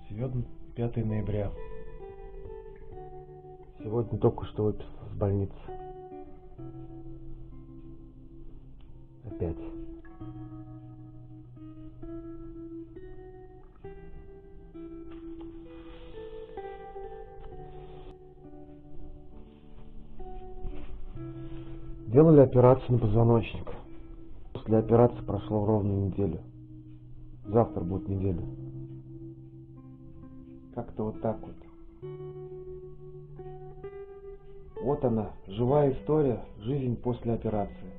Сегодня 5 ноября. Сегодня только что выписался с больницы. Опять. Делали операцию на позвоночник. После операции прошло ровно неделю. Завтра будет неделя. Как-то вот так вот. Вот она, живая история, жизнь после операции.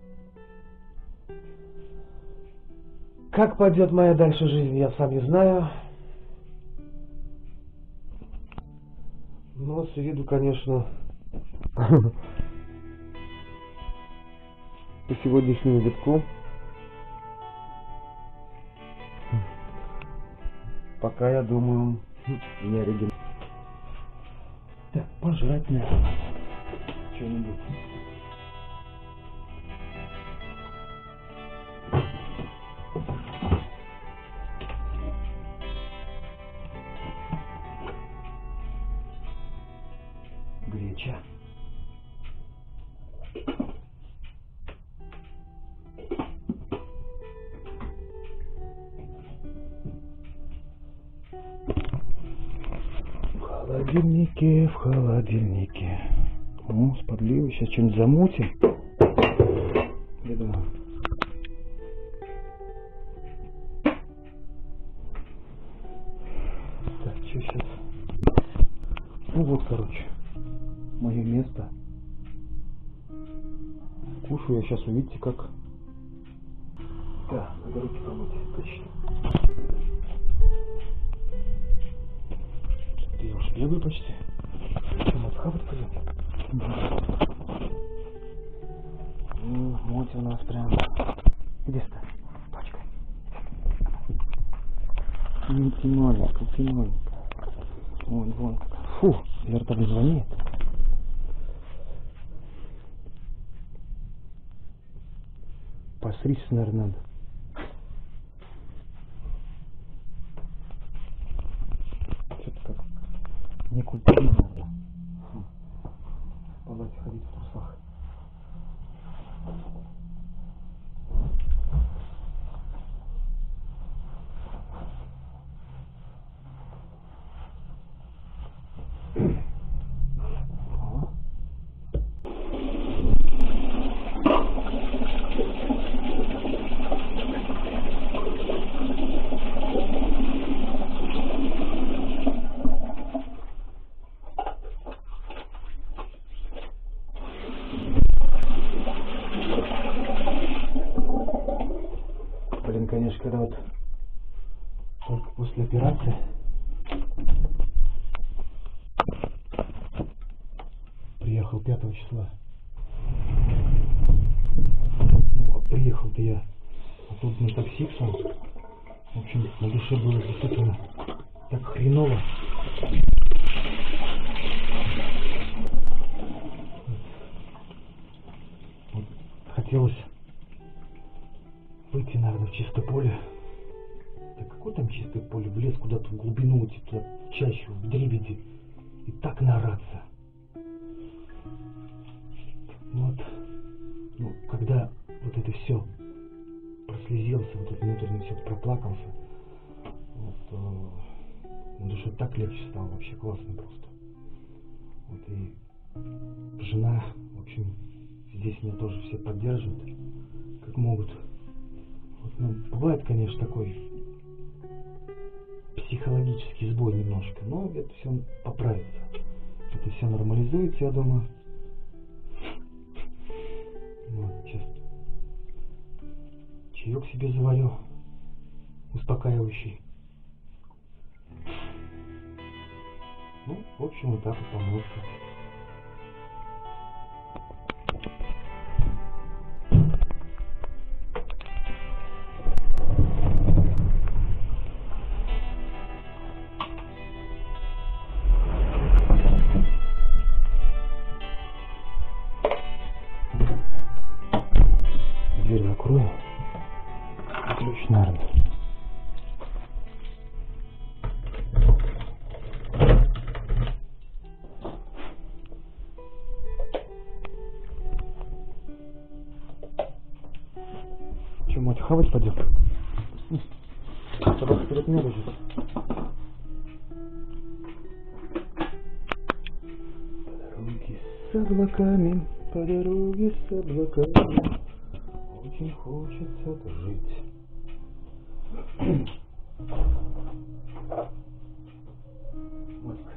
Как пойдет моя дальше жизнь, я сам не знаю. Но с виду, конечно, по сегодняшнему витку пока, я думаю, не оригинально. Так, пожрать надо что-нибудь. Греча. В холодильнике. О, с подливой. Сейчас что-нибудь замутим. Я думаю. Так, что сейчас? Ну вот, короче, мое место. Кушаю я сейчас, увидите, как. Да, надо руки помыть, точно. Я уж бегаю почти. Что, надо хавать пойдем? Ну, муть у нас прям. Иди сюда, пачка. Ты маленькая, ты маленькая. Вон. Фу, вертолет звонит. Постричься, наверное, надо. Что-то как не культурно, наверное. В палате ходить в трусах. Блин, конечно, когда вот только после операции приехал 5 числа. Ну, а приехал-то я тут на такси сам. В общем, на душе было действительно так хреново. Вот. Хотелось выйти, наверное, в чистое поле. Да какое там чистое поле? В лес куда-то, в глубину, туда, в чащу, в дребеди. И так наораться. Вот. Ну, когда вот это все прослезился, вот это внутренне все проплакался, вот, на душе так легче стало, вообще классно просто. Вот, и жена, в общем, здесь меня тоже все поддерживают, как могут. Вот, ну, бывает, конечно, такой психологический сбой немножко, но это все поправится. Это все нормализуется, я думаю. Вот, сейчас чаек себе заварю, успокаивающий. Ну, в общем, вот так вот помылся. Дверь закрою. Ключ, наверное. мать, хавать пойдем. Собака перед ней лежит. По дороге с облаками, очень хочется жить. Мотик,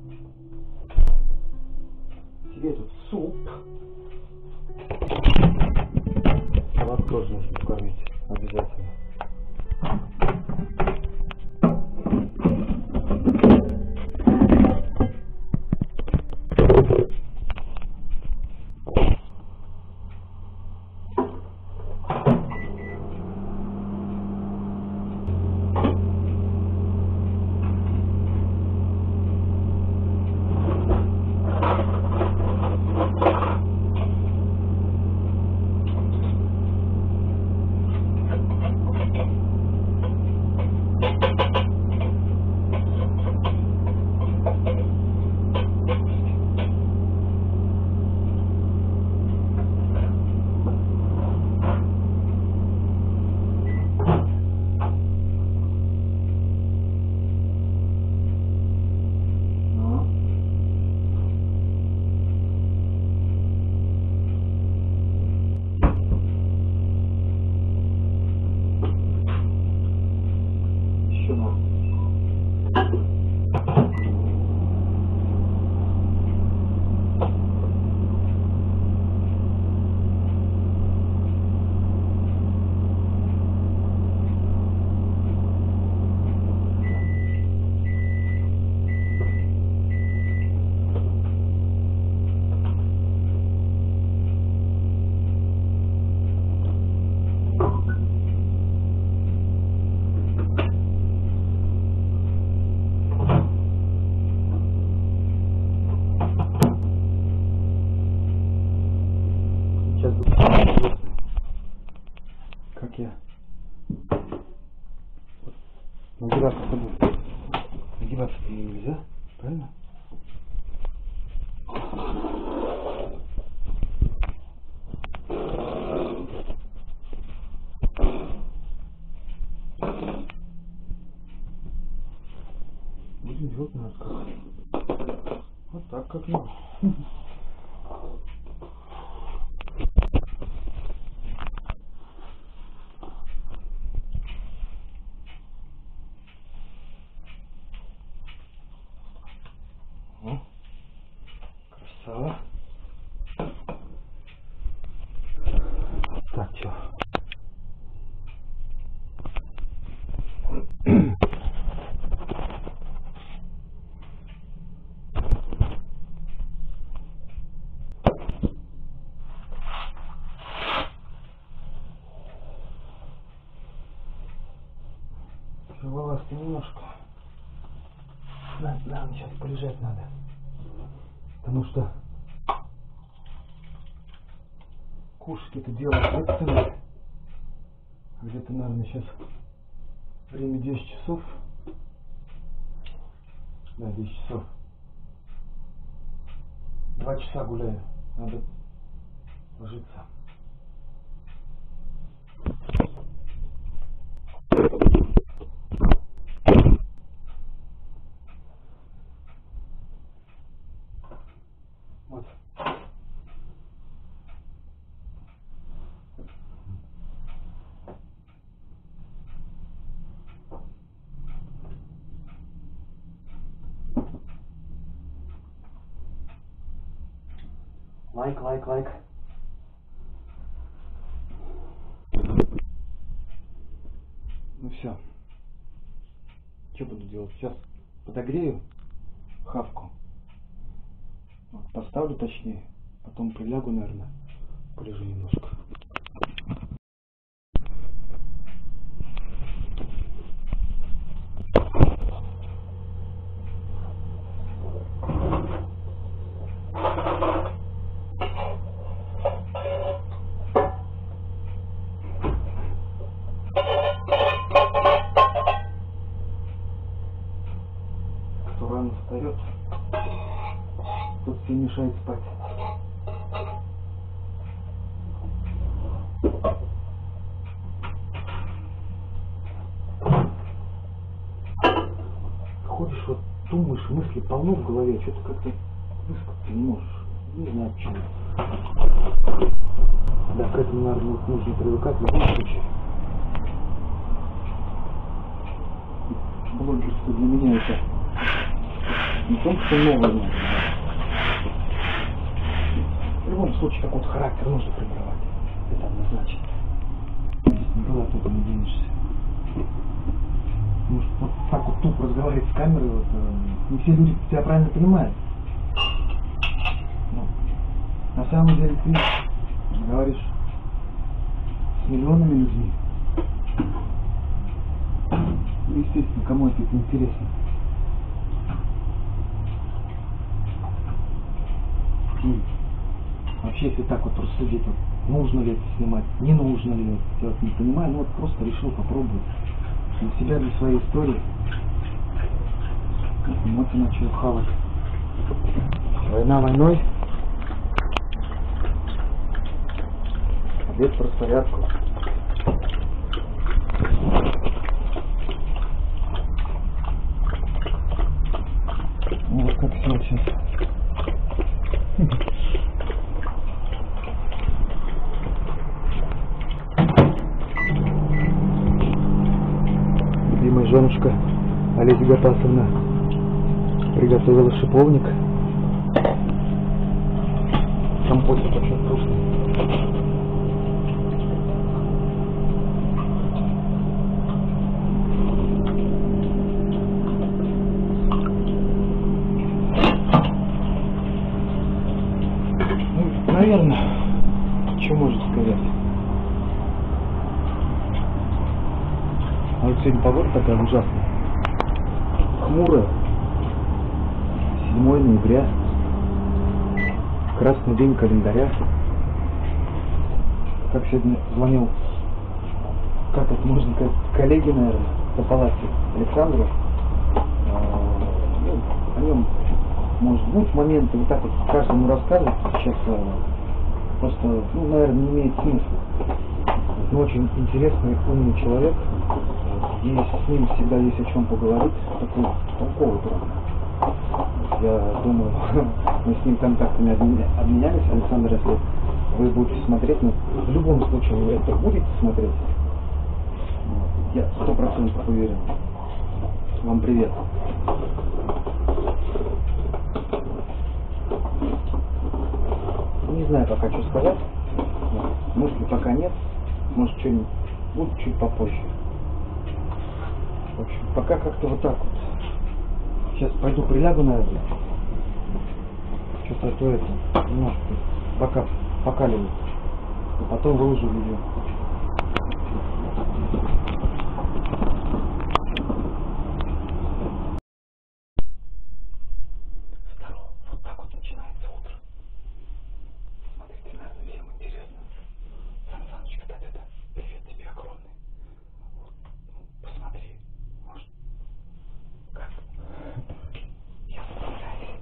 тебе тут суп. Салат тоже нужно покормить, обязательно. Как я нагибаться буду. Нагибаться нельзя, правильно? Будем делать, наверное, как. Вот так как-нибудь. Красава. Так, что? Тяжеловато немножко. Да, сейчас полежать надо. Потому что кушать это дело ответственное. Где-то, наверное, сейчас время 10 часов. Да, 10 часов. 2 часа гуляю. Надо ложиться. Вот. Лайк. Ну все. Что буду делать? Сейчас подогрею хавку. Вот, поставлю точнее. Потом прилягу, наверное. Полежу немножко. Кто рано встает, тот все мешает спать. ходишь, вот думаешь, мысли полно в голове, что-то как-то высказаться не можешь. Не знаю почему. Да, к этому, наверное, нужно привыкать в любом случае. Блогерство для меня это не то, что новое. В любом случае, какой-то характер нужно формировать. Это однозначно. Никуда от этого не денешься. Может, вот так вот тупо разговаривать с камерой, вот, не все люди тебя правильно понимают. Но на самом деле ты говоришь с миллионами людьми. И, естественно, кому это интересно. И вообще, если так вот рассудить, вот, нужно ли это снимать, не нужно ли это делать, не понимаю, ну вот просто решил попробовать. Для себя, для своей истории. Эмоции начал хавать. Война войной. Обед по распорядку. Ну вот как все сейчас. Любимая женушка Олеся Гатасовна приготовила шиповник. Компотик очень вкусный. Ну, наверное, что можно сказать? А вот сегодня погода такая ужасная. Хмурая. 7 ноября. Красный день календаря. Как сегодня звонил, как это можно сказать, коллеги, наверное, по палате Александру. Ну, о нем, может быть, моменты вот так вот каждому рассказывать сейчас просто, ну, наверное, не имеет смысла. Но очень интересный, умный человек. И с ним всегда есть о чем поговорить. Такой толковый, правда. Я думаю, мы с ним контактами обменялись. Александр, если вы будете смотреть, но в любом случае вы это будете смотреть, я 100% уверен. Вам привет. Не знаю пока, что сказать. Мысли пока нет. Может, что-нибудь будет чуть попозже. В общем, пока как-то вот так вот. Сейчас пойду прилягу, наверное. Что-то то это немножко бока покаливает. А потом выложу видео. Здорово. Вот так вот начинается утро. Смотрите, наверное, всем интересно. Сан Саныч, это привет тебе огромный. Вот, посмотри. Может, как? Я справляюсь.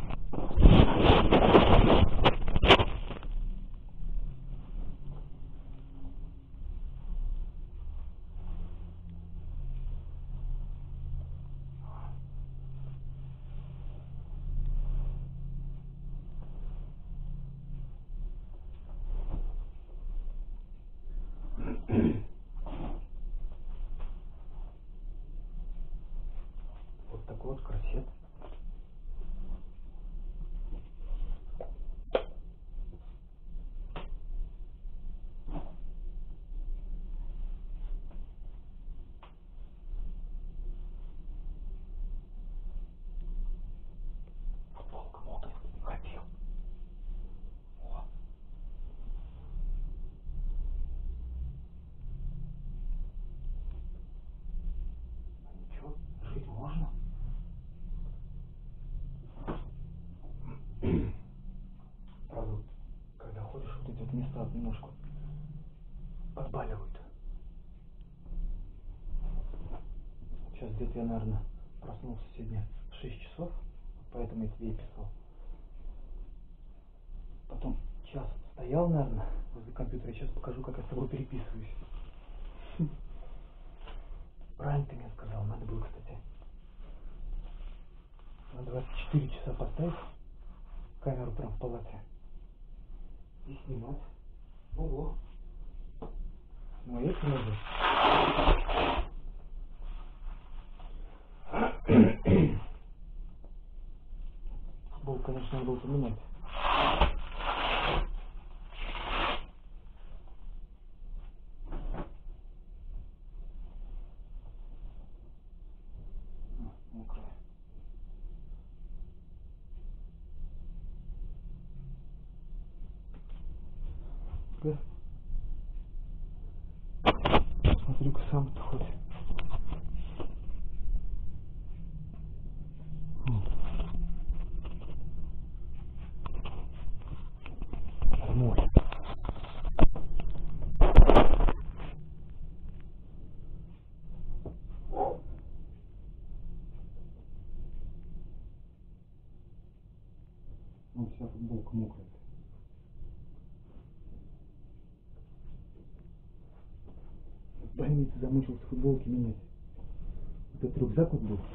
Вот такой вот корсет. Футболка моды. Хотел. О. Ничего, жить можно. Правда, вот, когда ходишь, вот эти вот места немножко подбаливают. Сейчас где-то я, наверное, проснулся сегодня в 6 часов, поэтому я тебе и писал. Потом час стоял, наверное, возле компьютера. Сейчас покажу, как я с тобой переписываюсь. Правильно ты мне сказал, надо было, кстати, на 24 часа поставить камеру прям в палате и снимать. Ого. Ну, это надо. Футбол, конечно, надо было поменять. Мокрая. Смотри-ка сам-то хоть. Нормально. Ну, вся футболка мокрая. В больнице замучился футболки менять. Этот рюкзак вот был.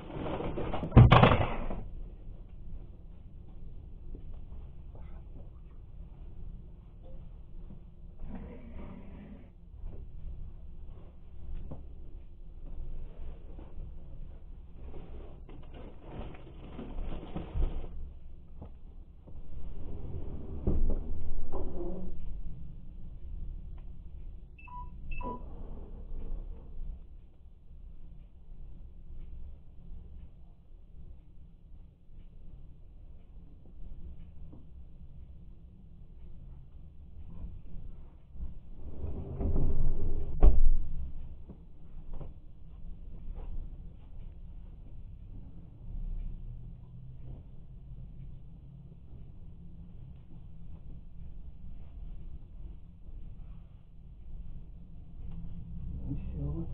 И все вот.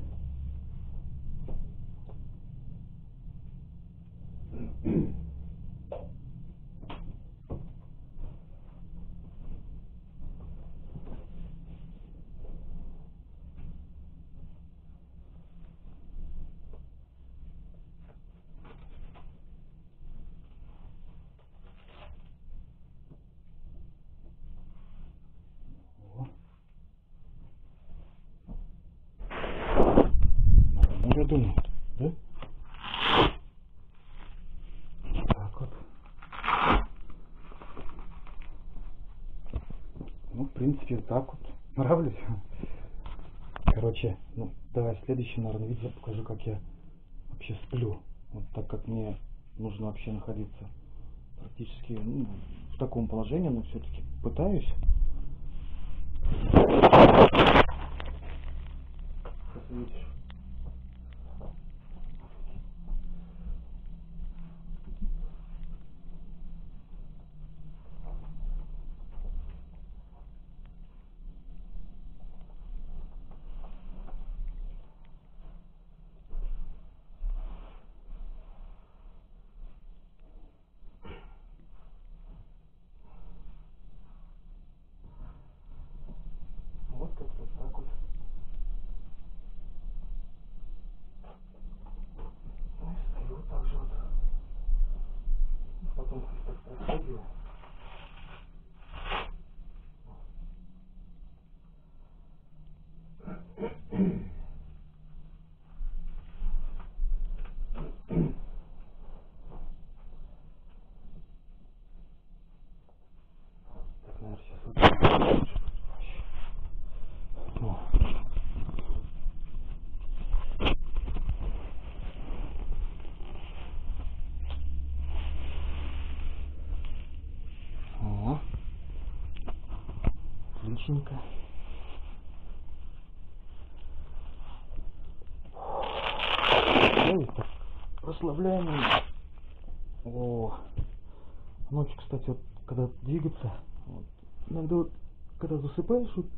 О. Ну, я думаю, да? Так вот. Ну, в принципе, так вот. Нравлюсь. Короче, ну, давай в следующем, наверное, видео покажу, как я вообще сплю. Вот так как мне нужно вообще находиться практически в таком положении, но все-таки пытаюсь. Как ты видишь. Вот как-то так вот. Ну и стою вот так же вот. Потом так подходил. Так, наверное, сейчас вот. О, отличненько. Ой, так расслабляем. О, ночью, кстати, вот, когда двигаться, вот, иногда вот, когда засыпаешь, вот,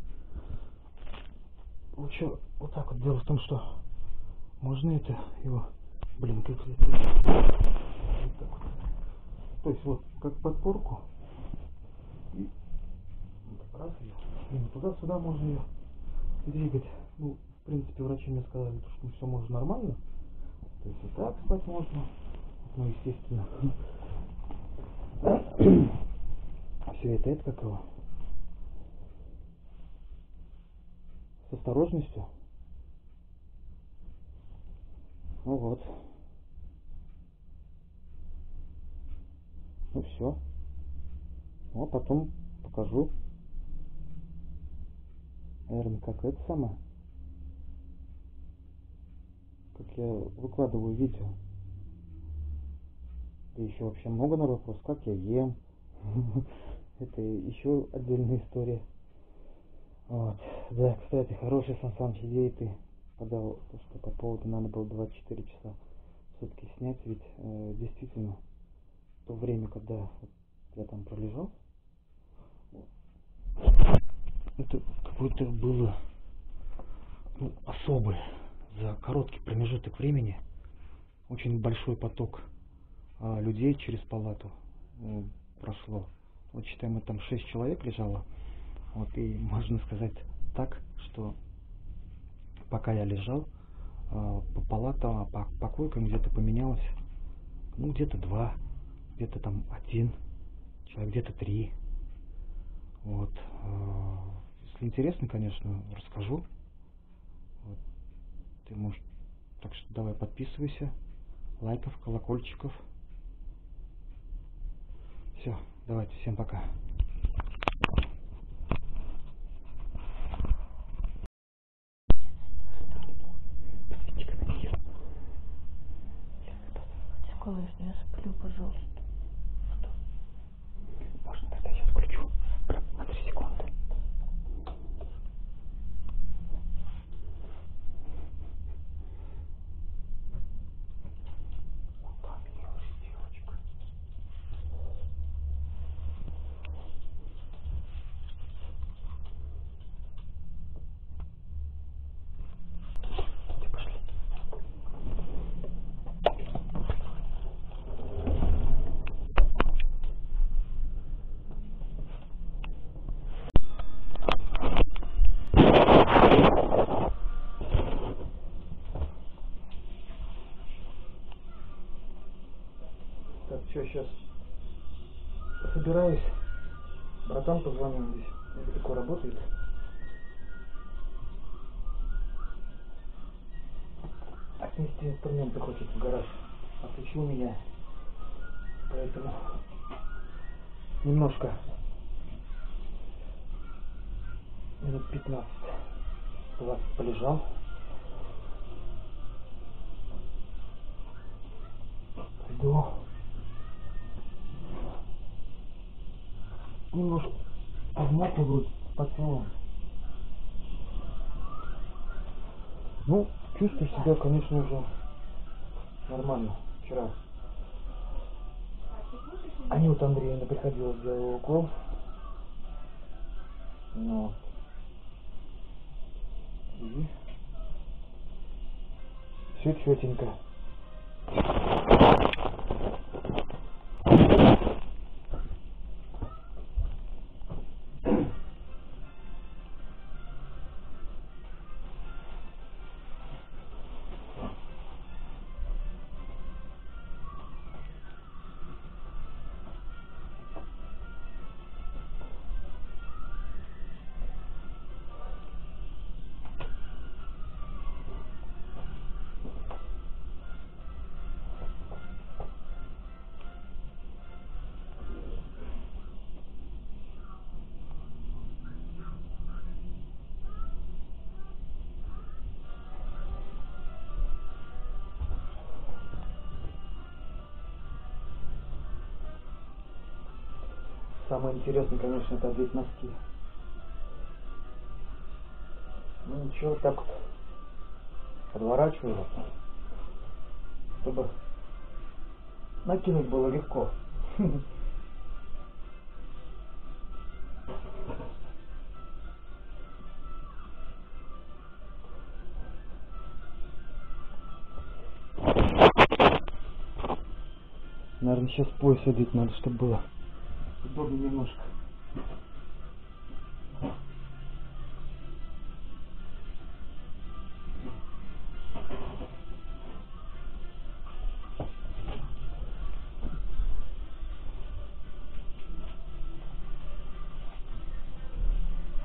лучше вот так вот. Дело в том, что можно это его, блин, как это, вот так вот. То есть вот как подпорку и вот так раз ее, блин, туда-сюда можно ее двигать. Ну, в принципе, врачи мне сказали, что все можно нормально. То есть и так спать можно, Ну, естественно. Все это как его? С осторожностью. Ну вот. Ну все. Ну, а потом покажу. Наверное, как это самое. Как я выкладываю видео. И еще вообще много на вопрос, как я ем. Это еще отдельная история. Вот. Да, кстати, хороший Сан Саныч идеи ты подал, что по поводу надо было 24 часа в сутки снять, ведь действительно в то время, когда вот я там пролежал, это какое-то было особое, за короткий промежуток времени очень большой поток людей через палату прошло. Вот считаем, там 6 человек лежало. Вот, и можно сказать так, что пока я лежал, по палатам, по койкам где-то поменялось, ну, где-то 2, где-то там 1 человек, где-то 3. Вот. Если интересно, конечно, расскажу. Вот. Ты можешь... Так что давай подписывайся. Лайков, колокольчиков. Все, давайте, всем пока. Конечно, я сплю, пожалуйста. Можно тогда я включу на 3 секунды. Так, что, сейчас собираюсь. Братан позвонил, здесь недалеко работает. Отнести инструменты хочет в гараж. Отключил меня. Поэтому немножко, минут 15-20 полежал. Пойду немножко подмокну вроде по телу. Ну, чувствую себя, конечно, уже нормально. Вчера Анюта Андреевна приходила, сделала укол. Но и все четенько. Самое интересное, конечно, это одеть носки. Ну ничего, так вот подворачиваю, чтобы накинуть было легко. Наверное, сейчас пояс одеть надо, чтобы было удобнее немножко.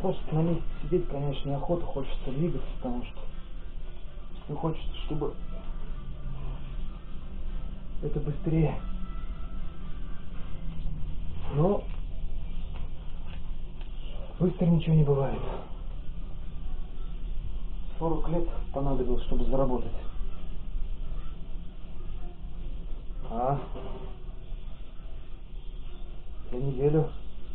просто на месте сидеть, конечно, неохота, хочется двигаться, потому что и хочется, чтобы это быстрее. Но быстро ничего не бывает. 40 лет понадобилось, чтобы заработать. А за неделю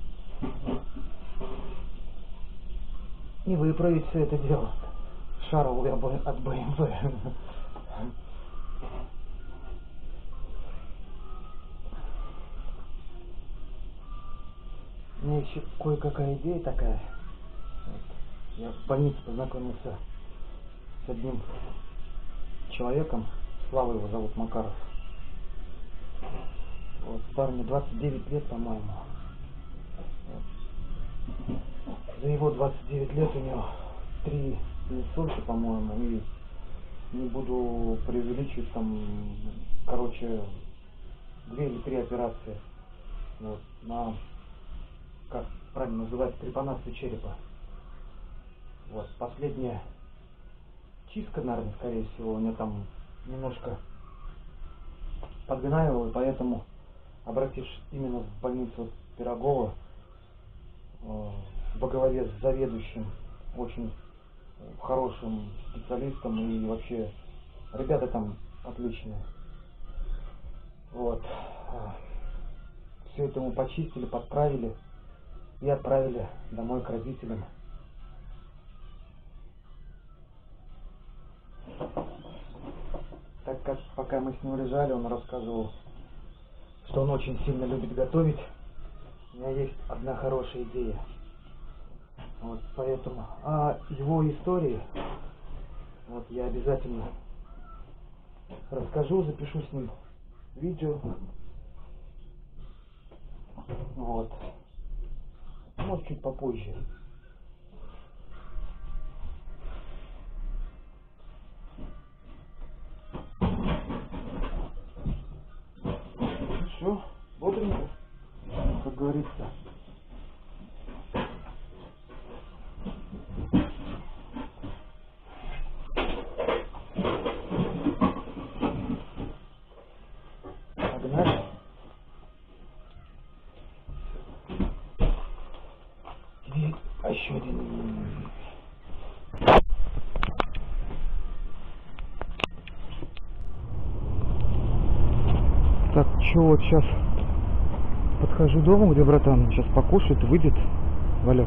не выправить все это дело. Шаровый от BMW. У меня еще кое-какая идея такая. Вот. Я в больнице познакомился с одним человеком. Слава его зовут, Макаров. Вот, парню 29 лет, по-моему. Вот. За его 29 лет у него 3 инсульта, по-моему, и не буду преувеличивать, там, короче, 2 или 3 операции. Вот, на, как правильно называется, трепанацию черепа. Вот, последняя чистка, наверное, скорее всего, у меня там немножко подгнаивало, и поэтому, обратившись именно в больницу Пирогова, во главе с заведующим, очень хорошим специалистом, и вообще ребята там отличные. Вот. Все это мы почистили, подправили и отправили домой к родителям. Так как пока мы с ним лежали, он рассказывал, что он очень сильно любит готовить. У меня есть одна хорошая идея. Вот, поэтому о его истории вот я обязательно расскажу, запишу с ним видео. Вот. Может, чуть попозже. Все, бодренько, как говорится. Погнали. И еще один. Так, что вот сейчас подхожу к дому, где братан сейчас покушает, выйдет Валек.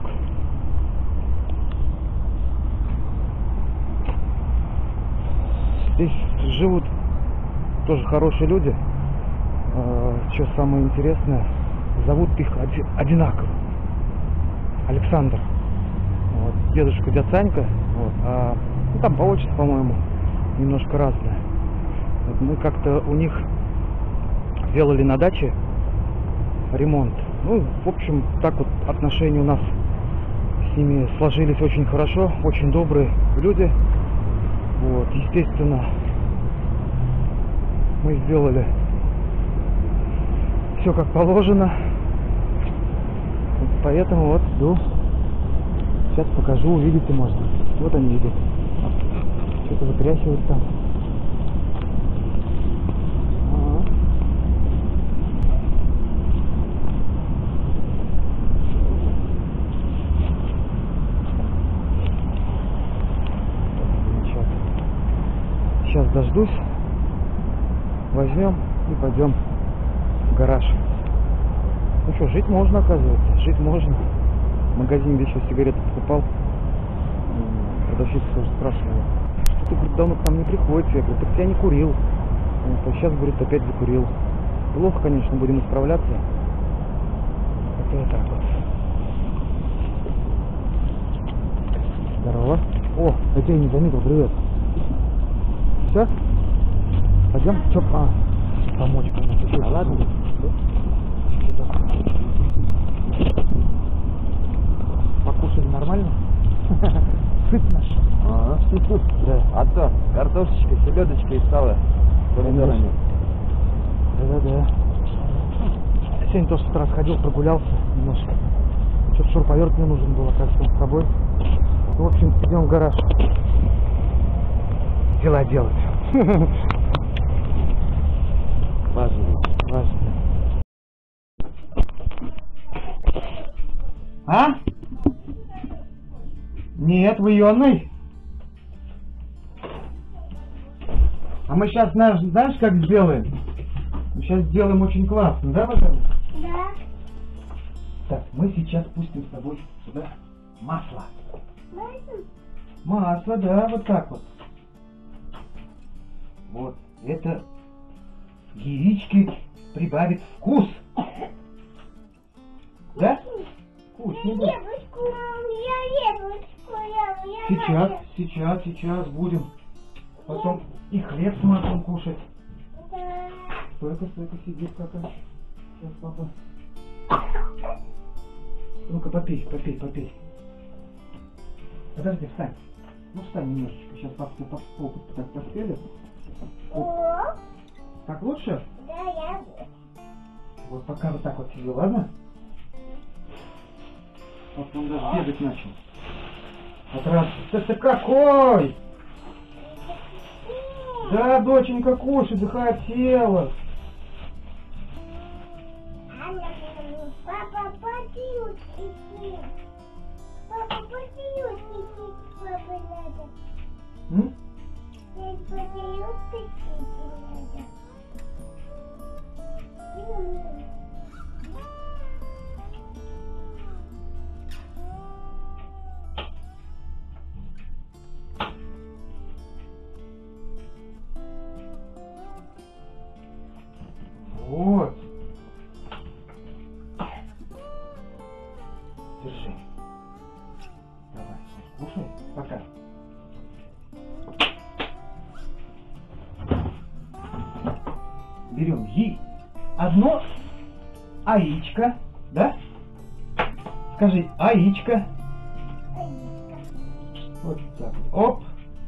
Здесь живут тоже хорошие люди. Что самое интересное, зовут их одинаково. Александр. Вот, дедушка, дядя Санька. Вот, ну, там по отчеству, по-моему, немножко разное. Вот мы как-то у них делали на даче ремонт. Ну, в общем, так вот отношения у нас с ними сложились очень хорошо, очень добрые люди. Вот, естественно, мы сделали все как положено. Вот, поэтому вот жду. Сейчас покажу, увидите, можно. Вот они идут. Что-то вытряхивают там. Сейчас дождусь, возьмем и пойдем в гараж. Ну что, жить можно, оказывается, жить можно. В магазине еще сигареты покупал. Продавщица тоже спрашивала, что ты, говорит, давно к нам не приходишь. Я говорю, так я не курил. Вот, а сейчас, говорит, опять закурил. Плохо, конечно, будем исправляться. Это вот так вот. Здорово. О, я тебя не заметил, привет. Все? Пойдем? Че? Помочь, конечно. А ладно? Да? Покушали нормально? Сытно. Ага. Да. А то картошечка, селедочка и сало с помидорами. Да. Сегодня тоже с утра сходил, прогулялся немножко. Что-то шуруповерт мне нужен был, оказывается, с собой. Ну, в общем, идем в гараж. Дела делать. Важно, важно. А? Нет, в ионной. А мы сейчас, знаешь, как сделаем? Мы сейчас сделаем очень классно, да, Вадим? Да. Так, мы сейчас пустим с тобой сюда масло. Масло, да, вот так вот. Вот, это яички прибавит вкус. Да? Вкусно, да? Сейчас будем. Потом и хлеб с маслом кушать. Да. Стойка, сидит пока. Сейчас, папа. Ну-ка, попей. Подожди, встань. Ну, встань немножечко. Сейчас папа тебя так постелит. О, Так лучше? да, я. Вот пока вот так вот сиди, ладно? Вот он даже бегать начал. От радости. Ты какой? Да, доченька, кушай, захотела. Папа, поделюсь. Папа, поделюсь, папа надо. Я поделюсь, надо. Вот. Держи. Давай, кушай. Пока. Берем одно яичко, да? Скажи, яичко. Вот так. Оп.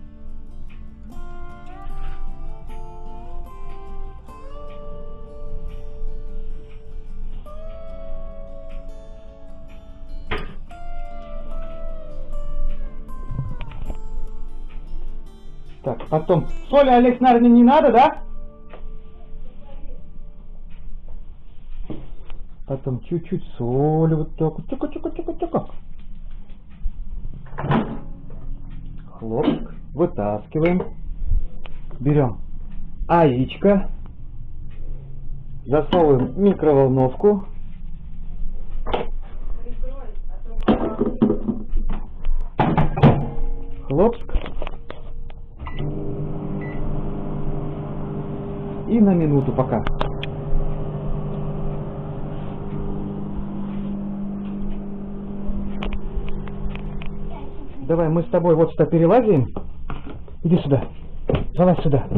Так, потом соли, Олег, наверное, не надо, да? Потом чуть-чуть соли, вот так вот, чука. Хлопок, вытаскиваем. Берем яичко, засовываем в микроволновку. Хлопск. И на минуту пока. Давай мы с тобой вот сюда перелазим. Иди сюда. Залазь сюда.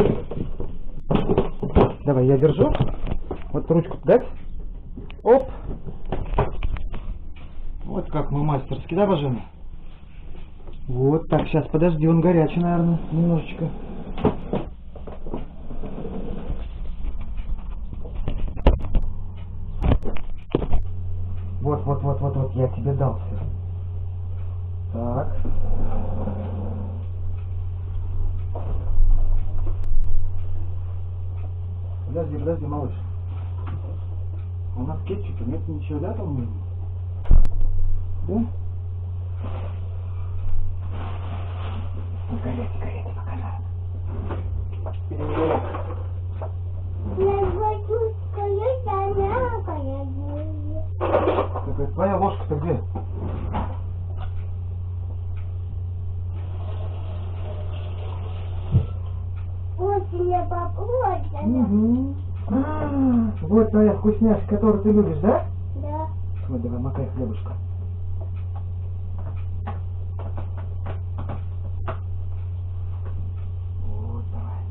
Давай, я держу. Вот ручку дать. Оп. Вот как мы мастерски, да, Бажена? Вот так, сейчас, подожди, он горячий, наверное, немножечко. Вот, я тебе дал все. Так. Подожди, малыш. У нас кетчупа нет ничего, да, по-моему? Да? Гореть, пока надо. Перегорит. Твоя ложка-то где? Угу. Вот твоя вкусняшка, которую ты любишь, да? Да. Вот, давай, макай хлебушка. Вот, давай.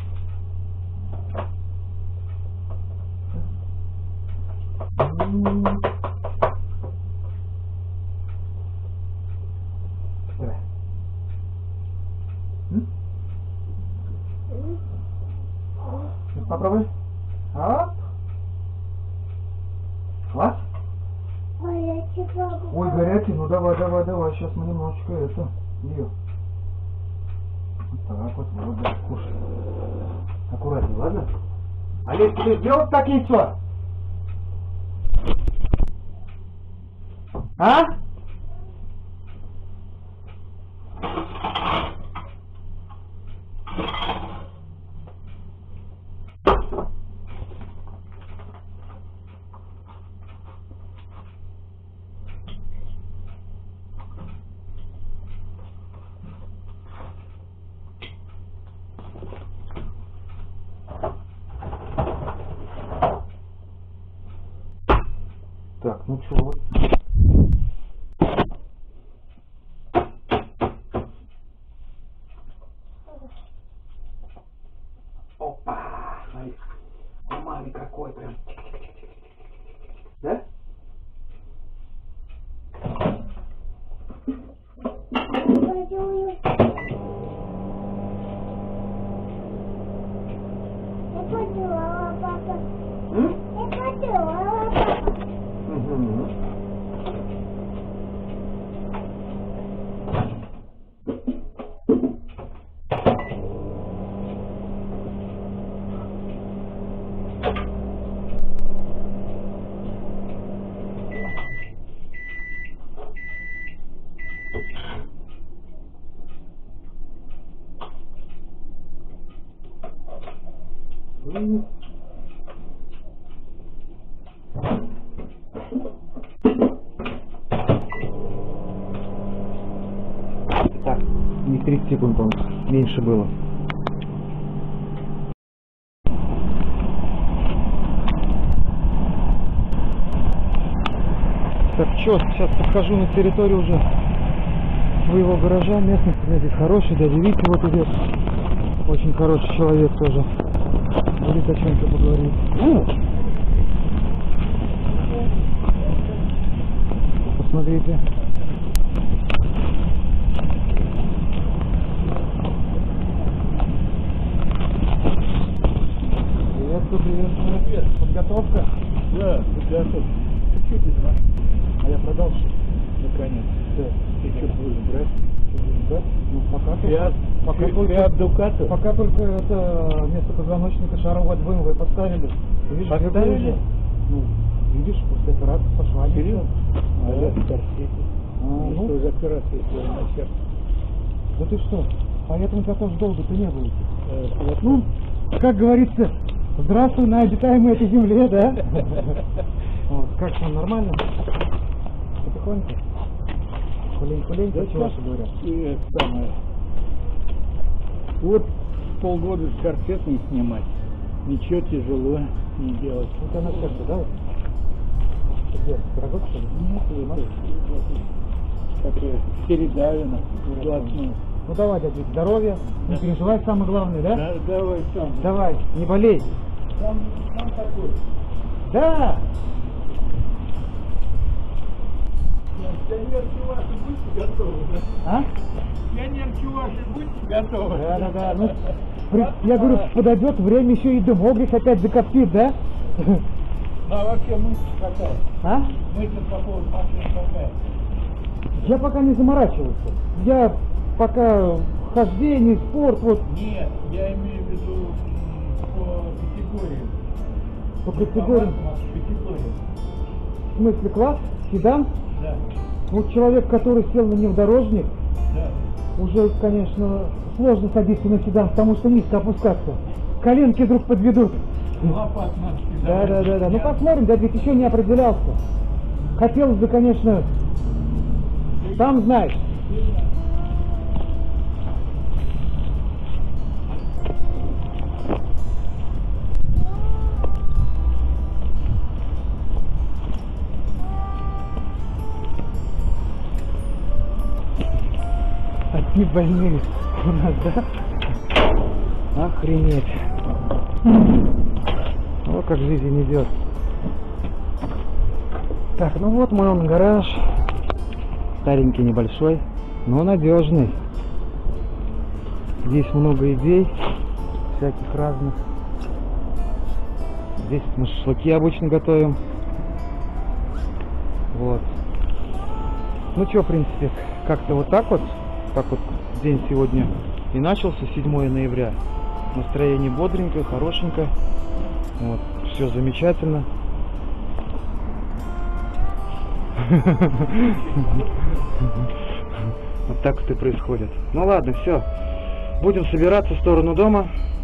Давай. Попробуй. Оп. Класс. А я чего Ой, горячий, ну давай, сейчас мы немножечко это, ее. Вот так вот, да, кушай. Аккуратнее, ладно? Олег, тебе сделать так яйцо? А? Так, ну что, вот. Опа, смотри, умами какой прям. Да? Я поделала, папа. М? Я поделала, папа. Угу. Так, не 30 секунд, он меньше было. Так, что, сейчас подхожу на территорию уже своего гаража. Местность здесь хорошая, дядя Витя вот идет. Очень хороший человек тоже. Будет о чем-то поговорить. Посмотрите. Привет. Подготовка? Да, готов. Чуть-чуть из вас. А я продался. Наконец. Да. Ты что будешь брать? Да? Ну, пока Фиат, пока Фиат Дукато? пока только это вместо позвоночника шаровой БМВ поставили. Ты видишь, Поставили? Ну, видишь, после операции пошла. Серьезно? А Да. я в Торсете. Ну, Что за операция, если на сердце? да ты что? Поэтому тебя тоже долго-то не было. Вот. Ну, как говорится, здравствуй на обитаемой этой земле, да? Вот, как там, нормально? Потихоньку? Хулень-хулень, Да как сейчас ваши говорят? это самое. Вот полгода с корсетом снимать. Ничего тяжело не делать. У тебя на сердце, да? Где, пирогок, что ли? Нет, это такое передавина плотную. Ну давай, дядя, здоровья, не переживай, самое главное, да? Да, давай сам. Давай, не болей. Сам такой. Да! Пионерки ваши, будьте готовы, да? А? Пионерки ваши, будьте готовы. Да. Ну, я говорю, подойдет время, еще и дымоглик опять закоптит, да? А вообще мысль какая? А? Мысль по поводу машин какая? Я пока не заморачивался. Я пока хождение, спорт, вот Нет, я имею в виду по категории. по категориям. Категории. В смысле класс, седан. Да, Ну, человек, который сел на внедорожник, да. уже, конечно, сложно садиться на седан, потому что низко опускаться. Коленки вдруг подведут. Лопат надо. Да. Ну посмотрим, дядя, ведь еще не определялся. Хотелось бы, конечно, сам знаешь. Одни больные у нас, да? Охренеть. Вот как жизнь идет. Так, ну вот мой он гараж. Старенький, небольшой, но надежный. Здесь много идей, всяких разных. Здесь мы шашлыки обычно готовим. Вот. Ну что, в принципе, как-то вот так вот день сегодня и начался, 7 ноября. Настроение бодренькое, хорошенькое. Вот, все замечательно. Вот так вот и происходит. Ну ладно, все. Будем собираться в сторону дома.